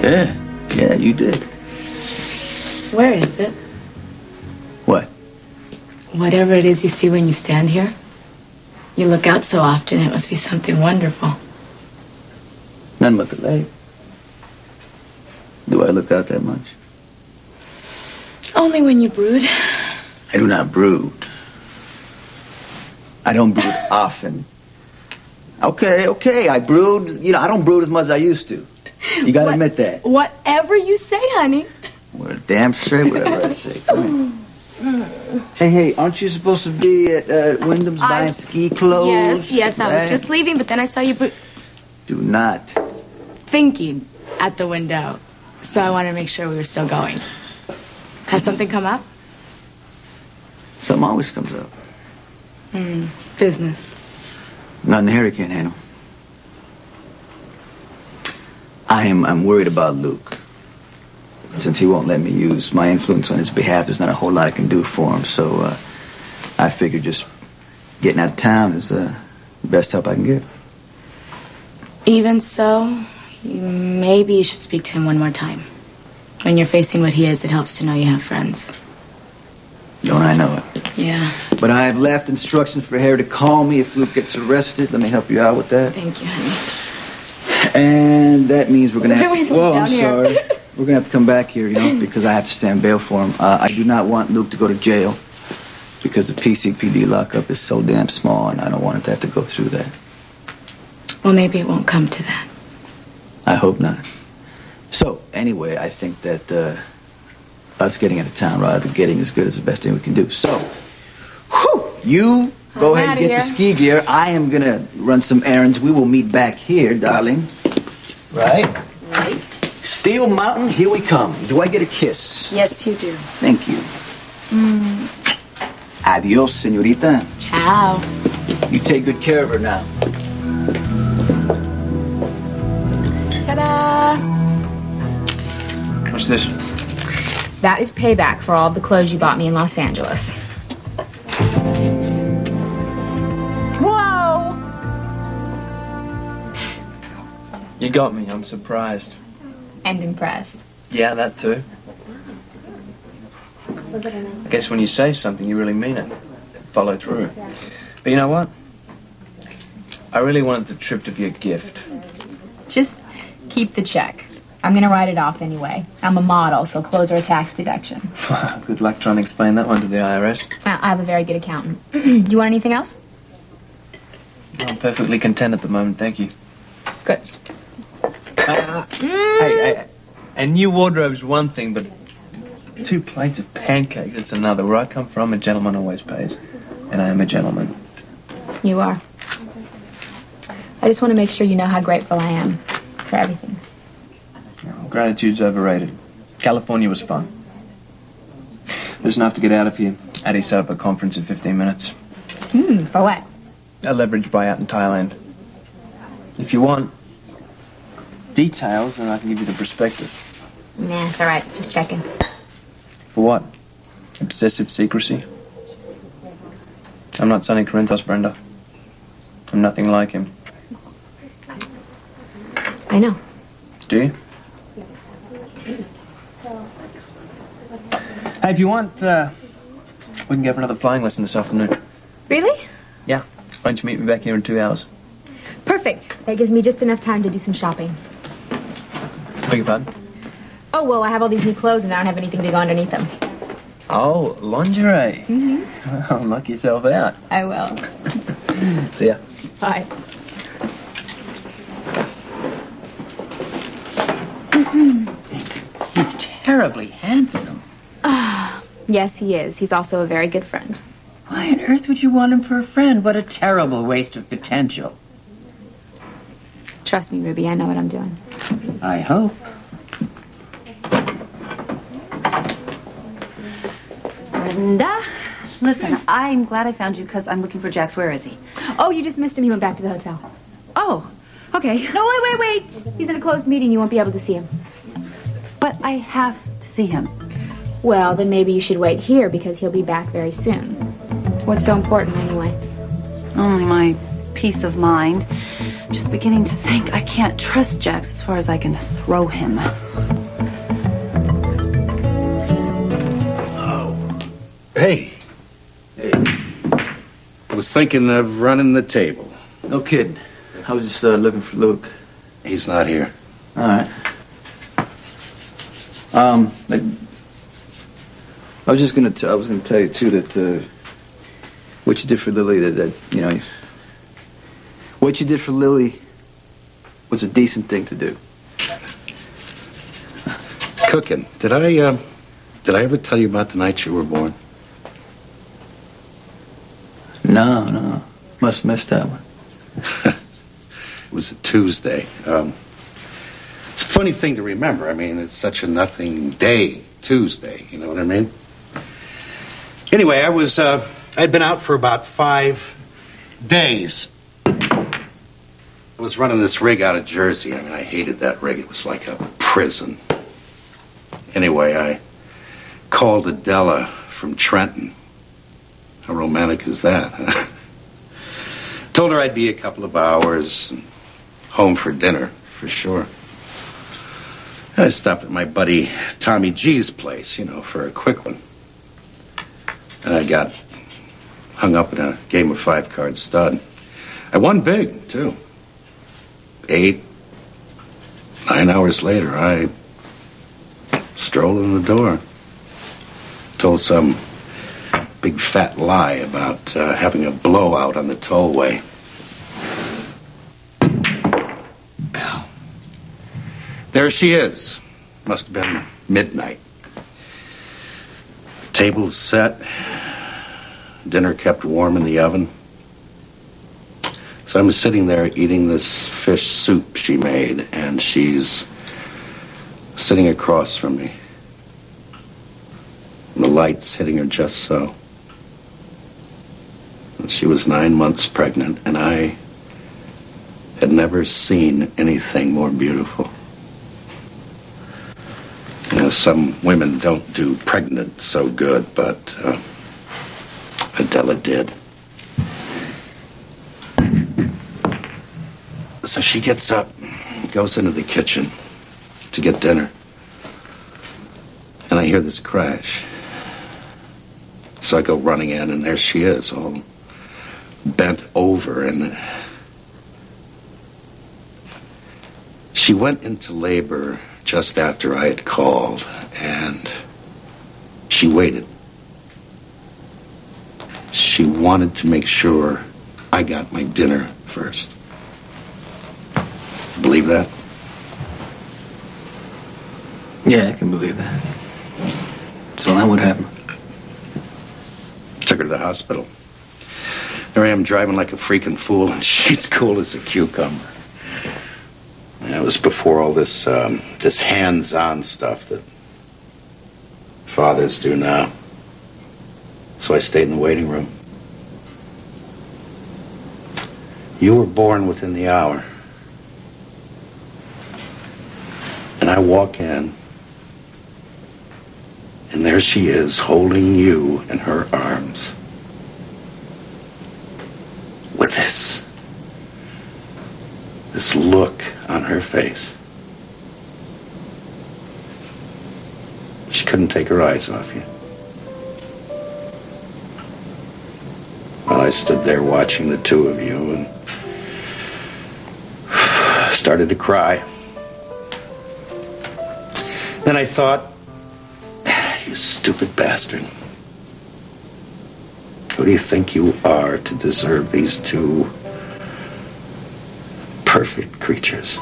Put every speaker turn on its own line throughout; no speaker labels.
Yeah, you did.
Where is it?
What?
Whatever it is you see when you stand here. You look out so often, it must be something wonderful.
Nothing but the lake. Do I look out that much?
Only when you brood.
I do not brood. I don't brood often. Okay, I brood. I don't brood as much as I used to. You gotta admit that.
Whatever you say, honey.
Well, damn straight, whatever I say. Come on. Hey, aren't you supposed to be at Wyndam's buying ski clothes?
Yes, I was just leaving, but then I saw you
Do not.
thinking at the window. So I wanted to make sure we were still going. Has something come up?
Something always comes up.
Business.
Nothing Harry can't handle. I'm worried about Luke. Since he won't let me use my influence on his behalf, there's not a whole lot I can do for him. So I figured just getting out of town is the best help I can give.
Even so, maybe you should speak to him one more time. When you're facing what he is, it helps to know you have friends.
Don't I know it?
Yeah.
But I've left instructions for Harry to call me if Luke gets arrested. Let me help you out with that.
Thank you, honey.
And that means we're going to have to...
Whoa,
I'm sorry. We're going to have to come back here, because I have to stand bail for him. I do not want Luke to go to jail because the PCPD lockup is so damn small, and I don't want it to have to go through that.
Well, maybe it won't come to that.
I hope not. So, anyway, I think that us getting out of town rather than getting as good is the best thing we can do. So, you go ahead and get the ski gear. I am going to run some errands. We will meet back here, darling. Right?
Right.
Steel Mountain, here we come. Do I get a kiss?
Yes, you do.
Thank you. Adios, señorita.
Ciao.
You take good care of her now.
Ta-da!
What's this?
That is payback for all the clothes you bought me in Los Angeles. Whoa!
You got me. I'm surprised.
And impressed.
Yeah, that too. I guess when you say something, you really mean it. Follow through. But you know what? I really wanted the trip to be a gift.
Just keep the check. I'm gonna write it off anyway. I'm a model, so clothes are a tax deduction.
Good luck trying to explain that one to the IRS.
I have a very good accountant. Do you want anything else?
I'm perfectly content at the moment, thank you.
Good.
Hey, a new wardrobe's one thing, but 2 plates of pancakes is another. Where I come from, a gentleman always pays. And I am a gentleman.
You are. I just want to make sure you know how grateful I am for everything.
Gratitude's overrated. California was fun. There's enough to get out of here. Addie set up a conference in 15 minutes.
For what?
A leverage buyout in Thailand. If you want details, then I can give you the prospectus.
Nah, it's all right. Just checking.
For what? Obsessive secrecy? I'm not Sonny Brenda. I'm nothing like him.
I know.
Do you? Hey, if you want, we can go for another flying lesson this afternoon.
Really?
Yeah. Why don't you meet me back here in 2 hours?
Perfect. That gives me just enough time to do some shopping.
Beg your pardon?
Oh, well, I have all these new clothes and I don't have anything to go underneath them.
Oh, lingerie. Well, knock yourself out.
I will.
See ya.
Bye.
He's terribly handsome.
Yes, he is. He's also a very good friend.
Why on earth would you want him for a friend? What a terrible waste of potential.
Trust me, Ruby, I know what I'm doing.
I hope.
Brenda, listen, I'm glad I found you because I'm looking for Jax. Where is he?
Oh, you just missed him. He went back to the hotel.
Oh, okay.
No, wait. He's in a closed meeting. You won't be able to see him.
But I have to see him.
Well, then maybe you should wait here because he'll be back very soon. What's so important anyway?
Only my peace of mind. just beginning to think I can't trust Jax as far as I can throw him.
Oh. Hey. I was thinking of running the table.
No kidding. I was just looking for Luke.
He's not here.
All right. I was just gonna tell you too that what you did for Lily, that you know, what you did for Lily was a decent thing to do.
Cooking. Did I ever tell you about the night you were born?
No. Must have missed that one.
It was a Tuesday. It's a funny thing to remember. I mean, it's such a nothing day, Tuesday. You know what I mean? Anyway, I'd been out for about 5 days. I was running this rig out of Jersey. I mean, I hated that rig. It was like a prison. Anyway, I called Adela from Trenton. How romantic is that, huh? Told her I'd be a couple of hours, and home for dinner, for sure. I stopped at my buddy Tommy G's place, you know, for a quick one. And I got hung up in a game of 5-card stud. I won big, too. 8, 9 hours later, I strolled in the door. Told some big fat lie about having a blowout on the tollway. Well, there she is. Must have been midnight. Table's set. Dinner kept warm in the oven. So I'm sitting there eating this fish soup she made, and she's sitting across from me. And the light's hitting her just so. And she was 9 months pregnant, and I had never seen anything more beautiful. You know, some women don't do pregnant so good, but Adela did. So she gets up, goes into the kitchen to get dinner. And I hear this crash. So I go running in, and there she is, all bent over. And she went into labor just after I had called, and she waited. She wanted to make sure I got my dinner first. Believe that?
Yeah, I can believe that. So then what happened?
Took her to the hospital. There I am driving like a freaking fool, and she's cool as a cucumber. And it was before all this hands-on stuff that fathers do now. So I stayed in the waiting room. You were born within the hour. And I walk in, and there she is, holding you in her arms. With this look on her face. She couldn't take her eyes off you. Well, I stood there watching the two of you and started to cry. Then I thought, you stupid bastard. Who do you think you are to deserve these two perfect creatures?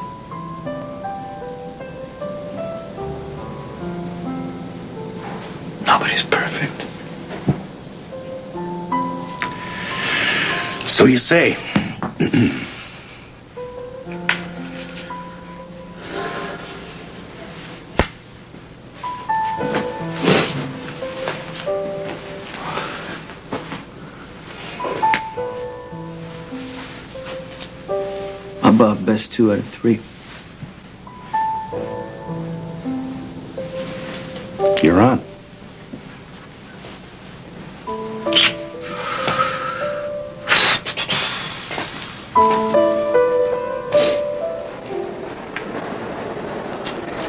Nobody's perfect. So you say.
Above best 2 out of 3.
You're on.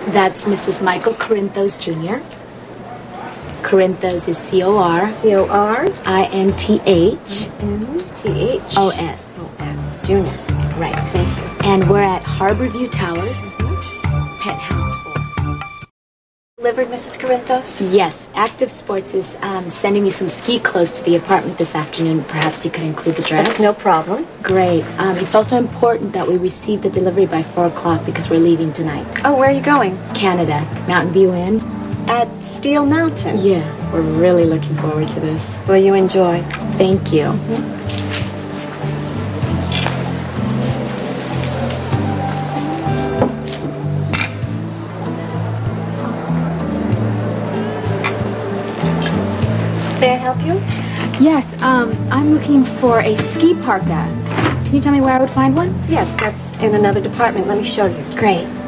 That's Mrs. Michael Corinthos Jr. Corinthos is C-O-R.
C-O-R.
I-N-T-H.
N-T-H.
O-S.
O-S. Junior.
Right.
Thank you.
And we're at Harborview Towers, penthouse 4.
Delivered, Mrs. Corinthos?
Yes, Active Sports is sending me some ski clothes to the apartment this afternoon. Perhaps you could include the dress.
That's no problem.
Great. It's also important that we receive the delivery by 4 o'clock because we're leaving tonight.
Oh, where are you going?
Canada. Mountain View Inn.
At Steel Mountain?
Yeah, we're really looking forward to this.
Well, you enjoy.
Thank you.
May I help you?
Yes, I'm looking for a ski parka. Can you tell me where I would find one?
Yes, that's in another department. Let me show you.
Great.